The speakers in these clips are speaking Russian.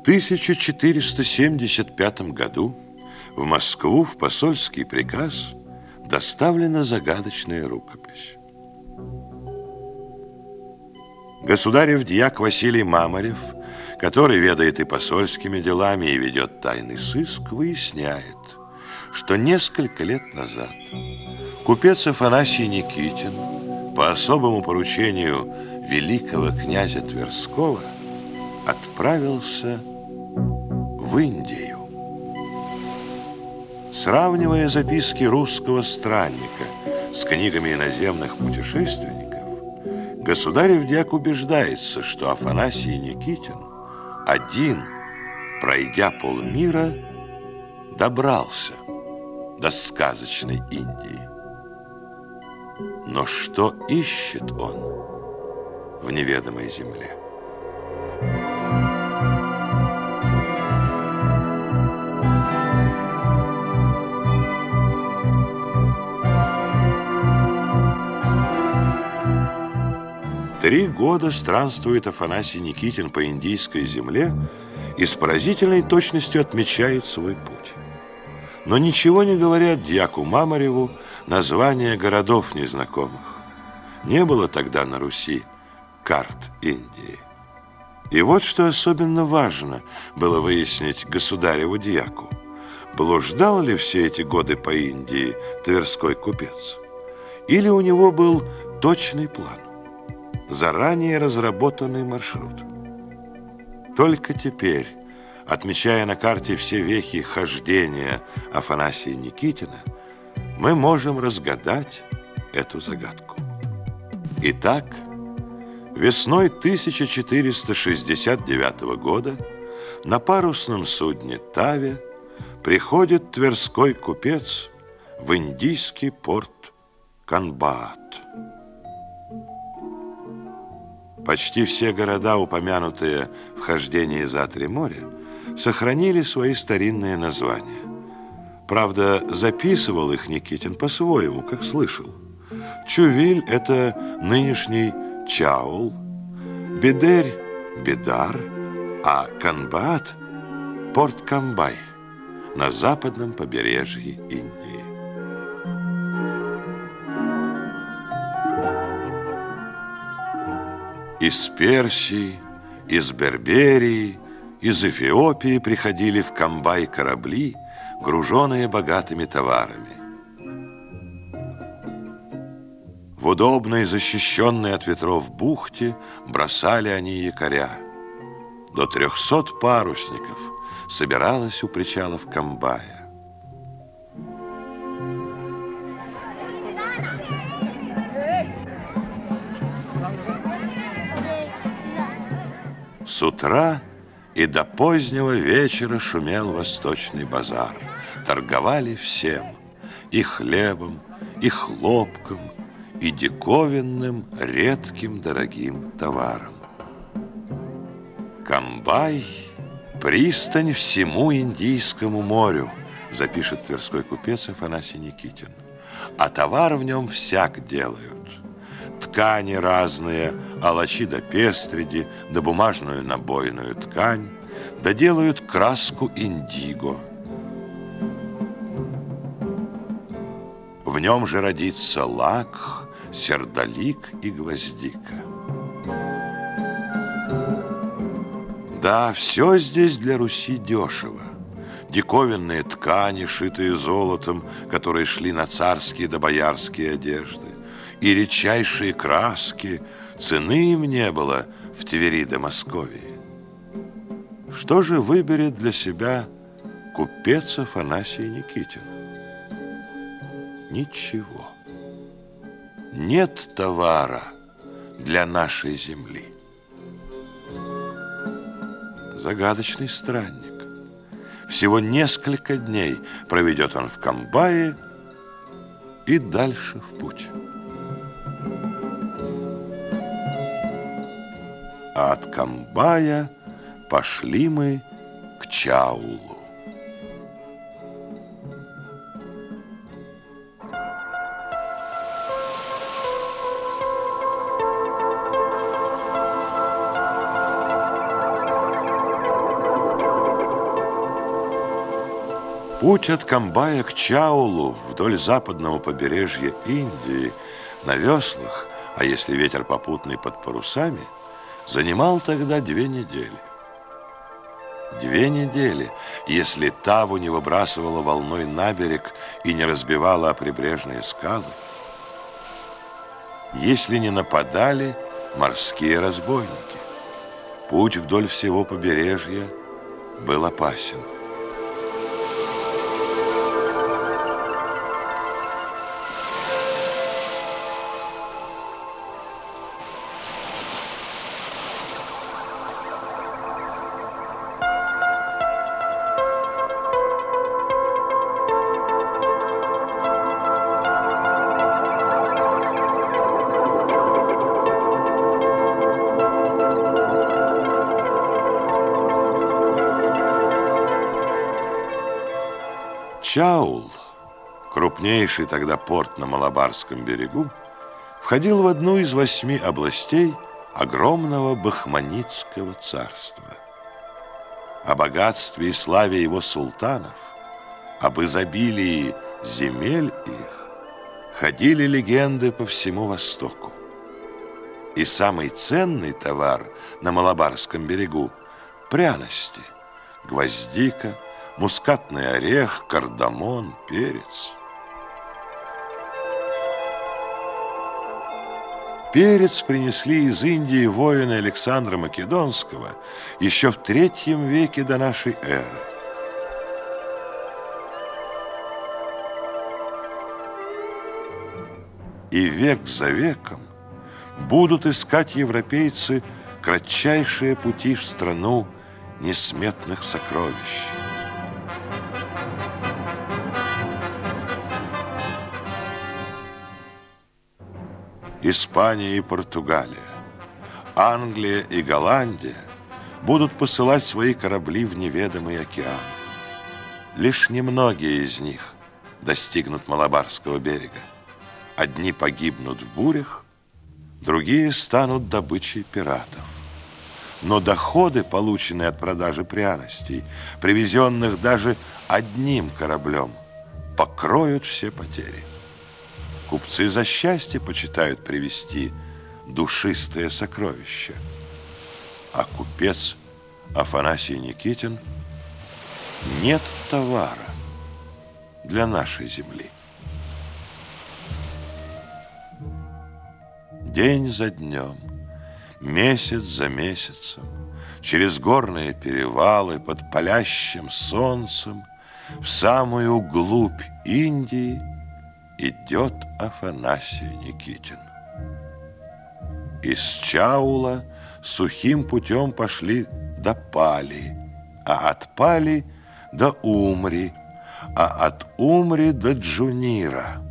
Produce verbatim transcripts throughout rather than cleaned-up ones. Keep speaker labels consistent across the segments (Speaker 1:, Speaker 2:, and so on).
Speaker 1: тысяча четыреста семьдесят пятом году в Москву в посольский приказ доставлена загадочная рукопись. Государев дьяк Василий Мамарев, который ведает и посольскими делами, и ведет тайный сыск, выясняет, что несколько лет назад купец Афанасий Никитин по особому поручению великого князя Тверского отправился в Индию. Сравнивая записки русского странника с книгами иноземных путешественников, государев дьяк убеждается, что Афанасий Никитин один, пройдя полмира, добрался до сказочной Индии. Но что ищет он в неведомой земле? Три года странствует Афанасий Никитин по индийской земле и с поразительной точностью отмечает свой путь. Но ничего не говорят дьяку Мамареву названия городов незнакомых. Не было тогда на Руси карт Индии. И вот что особенно важно было выяснить государеву дьяку. Блуждал ли все эти годы по Индии тверской купец? Или у него был точный план, заранее разработанный маршрут? Только теперь, отмечая на карте все вехи хождения Афанасия Никитина, мы можем разгадать эту загадку. Итак, весной тысяча четыреста шестьдесят девятого года на парусном судне «Таве» приходит тверской купец в индийский порт Канбаат. Почти все города, упомянутые в хождении за три моря, сохранили свои старинные названия. Правда, записывал их Никитин по-своему, как слышал. Чувиль – это нынешний Чаул, Бедерь – Бедар, а Канбаат – порт Камбай на западном побережье Индии. Из Персии, из Берберии, из Эфиопии приходили в Камбай корабли, груженные богатыми товарами. В удобной, защищенной от ветров бухте бросали они якоря. До трехсот парусников собиралось у причалов Камбая. С утра и до позднего вечера шумел восточный базар. Торговали всем: и хлебом, и хлопком, и диковинным, редким, дорогим товаром. Камбай – пристань всему Индийскому морю, запишет тверской купец Афанасий Никитин. А товар в нем всяк делают. Ткани разные, алачи да пестреди, да бумажную набойную ткань, да делают краску индиго. В нем же родится лак, сердолик и гвоздика. Да, все здесь для Руси дешево. Диковинные ткани, шитые золотом, которые шли на царские да боярские одежды, и редчайшие краски, цены им не было в Твери да Московии. Что же выберет для себя купец Афанасий Никитин? Ничего. Нет товара для нашей земли. Загадочный странник. Всего несколько дней проведет он в Камбае и дальше в путь. А от Камбая пошли мы к Чаулу. Путь от Камбая к Чаулу вдоль западного побережья Индии на веслах, а если ветер попутный под парусами, занимал тогда две недели. Две недели, если Таву не выбрасывала волной на берег и не разбивала о прибрежные скалы, если не нападали морские разбойники. Путь вдоль всего побережья был опасен. Чаул, крупнейший тогда порт на Малабарском берегу, входил в одну из восьми областей огромного Бахманитского царства. О богатстве и славе его султанов, об изобилии земель их ходили легенды по всему Востоку. И самый ценный товар на Малабарском берегу – пряности, гвоздика, мускатный орех, кардамон, перец. Перец принесли из Индии воины Александра Македонского еще в третьем веке до нашей эры. И век за веком будут искать европейцы кратчайшие пути в страну несметных сокровищ. Испания и Португалия, Англия и Голландия будут посылать свои корабли в неведомый океан. Лишь немногие из них достигнут Малабарского берега. Одни погибнут в бурях, другие станут добычей пиратов. Но доходы, полученные от продажи пряностей, привезенных даже одним кораблем, покроют все потери. Купцы за счастье почитают привезти душистое сокровище. А купец Афанасий Никитин – нет товара для нашей земли. День за днем, месяц за месяцем, через горные перевалы, под палящим солнцем, в самую глубь Индии идет Афанасий Никитин. Из Чаула сухим путем пошли до Пали, а от Пали до Умри, а от Умри до Джунира.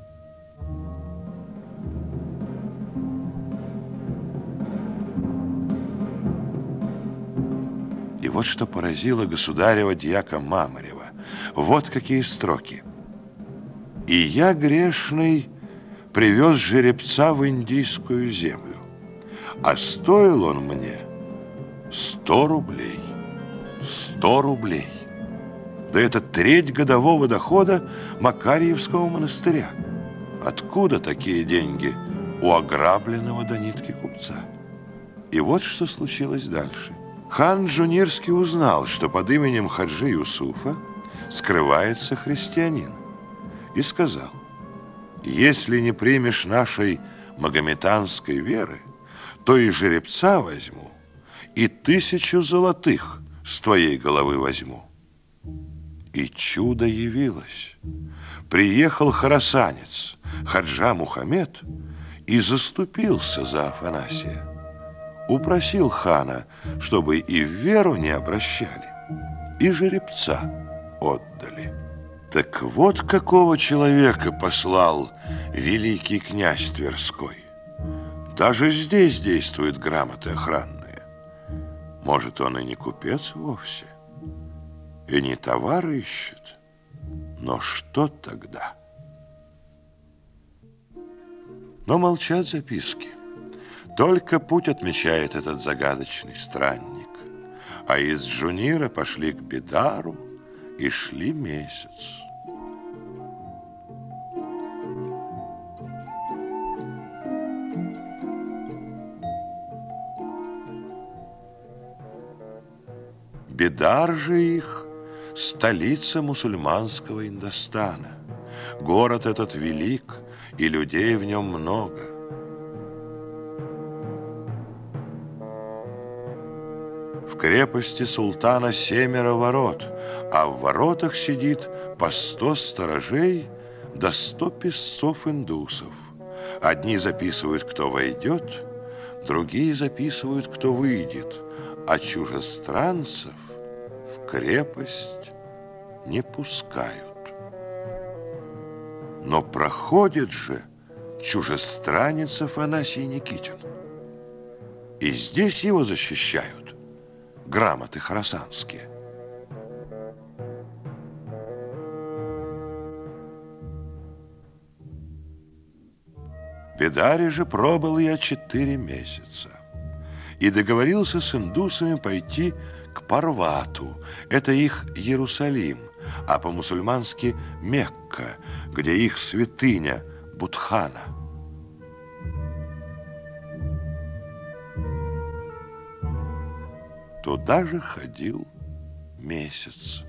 Speaker 1: И вот что поразило государева дьяка Мамарева. Вот какие строки. «И я, грешный, привез жеребца в индийскую землю, а стоил он мне сто рублей. Сто рублей. Да это треть годового дохода Макарьевского монастыря. Откуда такие деньги у ограбленного до нитки купца?» И вот что случилось дальше. Хан Джунирский узнал, что под именем Хаджи Юсуфа скрывается христианин, и сказал: «Если не примешь нашей магометанской веры, то и жеребца возьму, и тысячу золотых с твоей головы возьму». И чудо явилось. Приехал хорасанец Хаджа Мухаммед и заступился за Афанасия. Упросил хана, чтобы и в веру не обращали, и жеребца отдали. Так вот какого человека послал великий князь Тверской. Даже здесь действуют грамоты охранные. Может, он и не купец вовсе, и не товар ищет, но что тогда? Но молчат записки. Только путь отмечает этот загадочный странник. А из Джунира пошли к Бидару, И шли месяц. Бидар же их – столица мусульманского Индостана. Город этот велик, и людей в нем много. В крепости султана семеро ворот, а в воротах сидит по сто сторожей да сто песцов-индусов. Одни записывают, кто войдет, другие записывают, кто выйдет, а чужестранцев в крепость не пускают. Но проходит же чужестранец Афанасий Никитин. И здесь его защищают грамоты хорасанские. В Бидаре же пробыл я четыре месяца и договорился с индусами пойти к Парвату. Это их Иерусалим, а по-мусульмански Мекка, где их святыня Будхана. Туда же ходил месяц.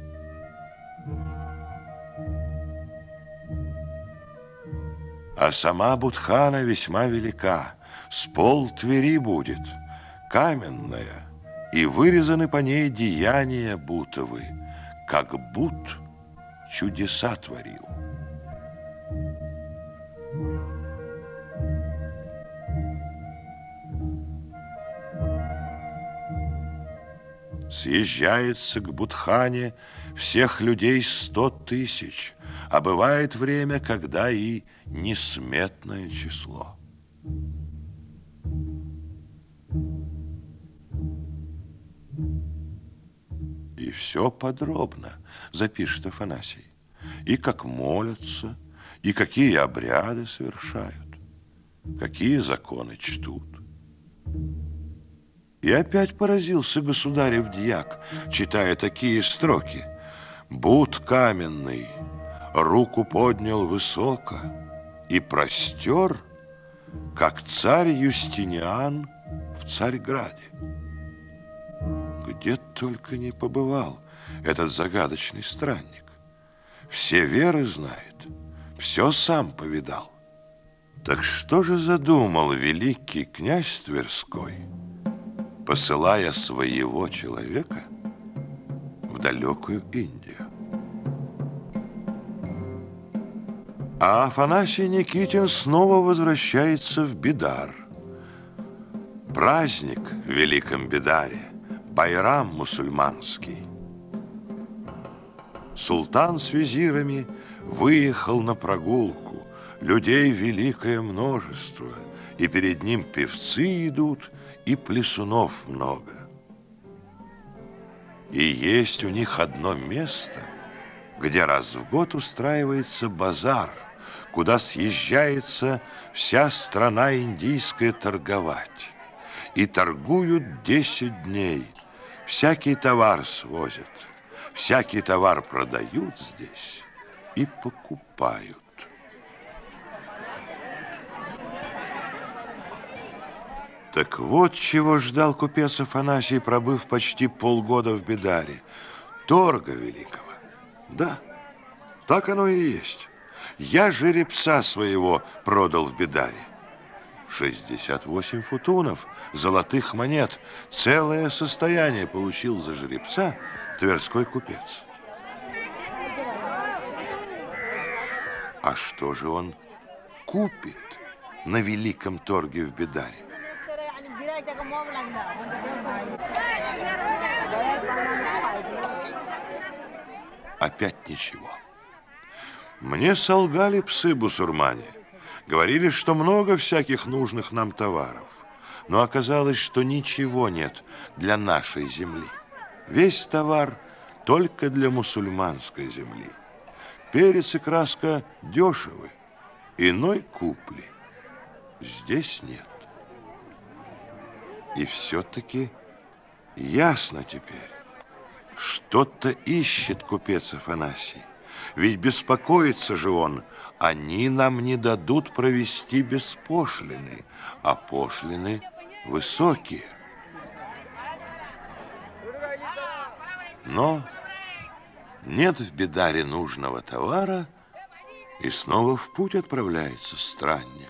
Speaker 1: А сама Будхана весьма велика, с пол Твери будет, каменная, и вырезаны по ней деяния Бутовы, как Бут чудеса творил. Съезжается к Будхане всех людей сто тысяч, а бывает время, когда и несметное число. И все подробно запишет Афанасий. И как молятся, и какие обряды совершают, какие законы чтут. И опять поразился государев дьяк, читая такие строки. Буд каменный руку поднял высоко и простер, как царь Юстиниан в Царьграде. Где только не побывал этот загадочный странник. Все веры знает, все сам повидал. Так что же задумал великий князь Тверской, посылая своего человека в далекую Индию? А Афанасий Никитин снова возвращается в Бидар. Праздник в Великом Бидаре, байрам мусульманский. Султан с визирами выехал на прогулку, людей великое множество, и перед ним певцы идут, и плясунов много. И есть у них одно место, где раз в год устраивается базар, куда съезжается вся страна индийская торговать. И торгуют десять дней, всякий товар свозят, всякий товар продают здесь и покупают. Так вот чего ждал купец Афанасий, пробыв почти полгода в Бидаре. Торга великого. Да, так оно и есть. Я жеребца своего продал в Бидаре. шестьдесят восемь футунов золотых монет. Целое состояние получил за жеребца тверской купец. А что же он купит на великом торге в Бидаре? Опять ничего. Мне солгали псы-бусурмане. Говорили, что много всяких нужных нам товаров. Но оказалось, что ничего нет для нашей земли. Весь товар только для мусульманской земли. Перец и краска дешевы, иной купли здесь нет. И все-таки ясно теперь, Что-то ищет купец Афанасий. Ведь беспокоится же он. Они нам не дадут провести без пошлины, а пошлины высокие. Но нет в Бедаре нужного товара, и снова в путь отправляется странник.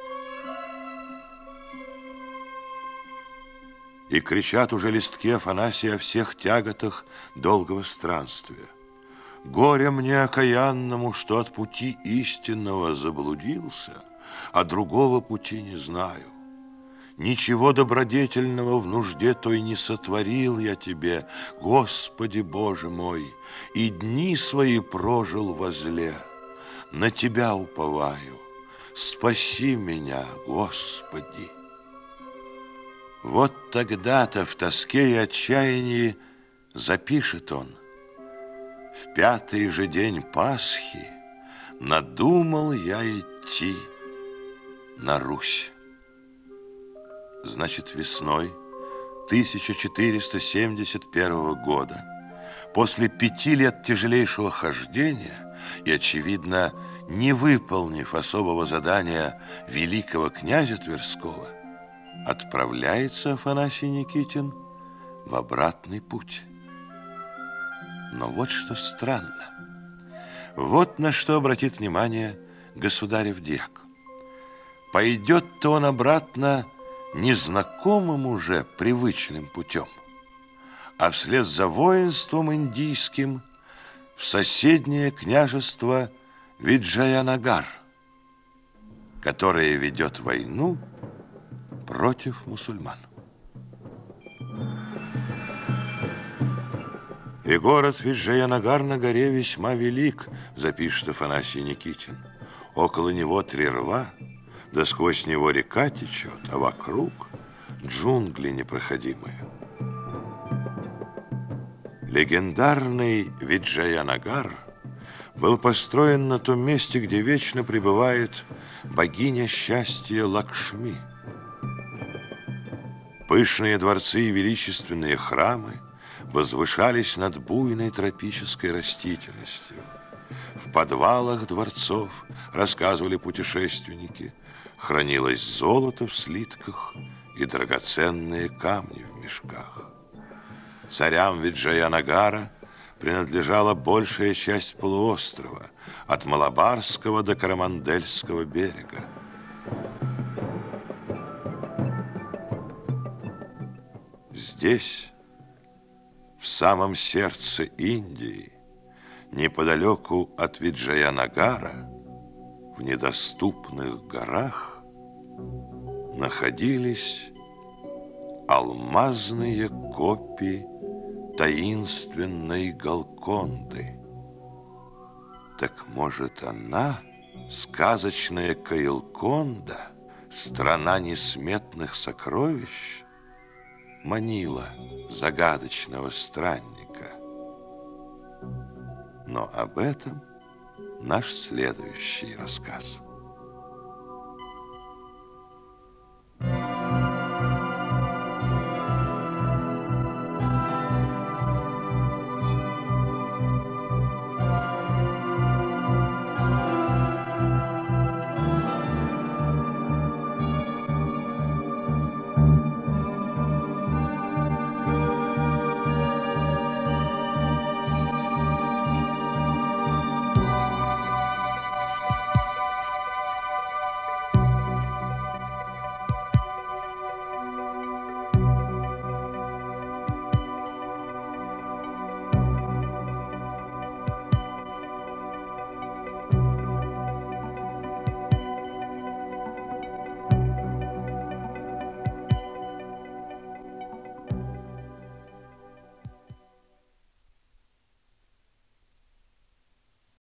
Speaker 1: И кричат уже листки Афанасия о всех тяготах долгого странствия. Горе мне окаянному, что от пути истинного заблудился, а другого пути не знаю. Ничего добродетельного в нужде той не сотворил я тебе, Господи Боже мой, и дни свои прожил возле. На Тебя уповаю, спаси меня, Господи. Вот тогда-то в тоске и отчаянии запишет он: в пятый же день Пасхи надумал я идти на Русь. Значит, весной тысяча четыреста семьдесят первого года, после пяти лет тяжелейшего хождения и, очевидно, не выполнив особого задания великого князя Тверского, отправляется Афанасий Никитин в обратный путь. Но вот что странно. Вот на что обратит внимание государев дьяк. Пойдет-то он обратно незнакомым уже привычным путем, а вслед за воинством индийским в соседнее княжество Виджаянагар, которое ведет войну против мусульман. И город Виджаянагар на горе весьма велик, запишет Афанасий Никитин. Около него три рва, да сквозь него река течет, а вокруг джунгли непроходимые. Легендарный Виджаянагар был построен на том месте, где вечно пребывает богиня счастья Лакшми. Пышные дворцы и величественные храмы возвышались над буйной тропической растительностью. В подвалах дворцов, рассказывали путешественники, хранилось золото в слитках и драгоценные камни в мешках. Царям Виджаянагара принадлежала большая часть полуострова, от Малабарского до Карамандельского берега. Здесь, в самом сердце Индии, неподалеку от Виджаянагара, в недоступных горах, находились алмазные копии таинственной Галконды. Так может, она, сказочная Каилконда, страна несметных сокровищ, манила загадочного странника? Но об этом наш следующий рассказ.